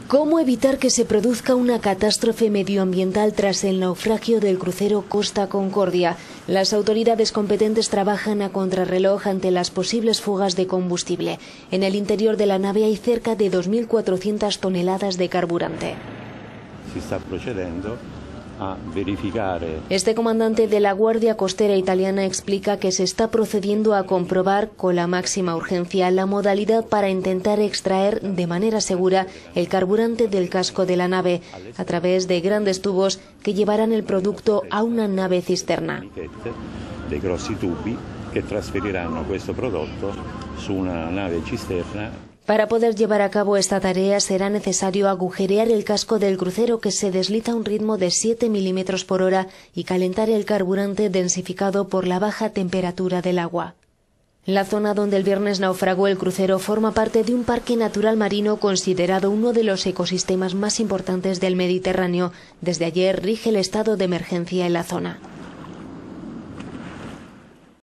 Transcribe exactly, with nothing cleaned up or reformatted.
¿Cómo evitar que se produzca una catástrofe medioambiental tras el naufragio del crucero Costa Concordia? Las autoridades competentes trabajan a contrarreloj ante las posibles fugas de combustible. En el interior de la nave hay cerca de dos mil cuatrocientas toneladas de carburante. Se está procedendo a verificar. Este comandante de la Guardia Costera italiana explica que se está procediendo a comprobar con la máxima urgencia la modalidad para intentar extraer de manera segura el carburante del casco de la nave a través de grandes tubos que llevarán el producto a una nave cisterna. Dei grossi tubi che trasferiranno questo prodotto su una nave cisterna. Para poder llevar a cabo esta tarea será necesario agujerear el casco del crucero, que se desliza a un ritmo de siete milímetros por hora, y calentar el carburante densificado por la baja temperatura del agua. La zona donde el viernes naufragó el crucero forma parte de un parque natural marino considerado uno de los ecosistemas más importantes del Mediterráneo. Desde ayer rige el estado de emergencia en la zona.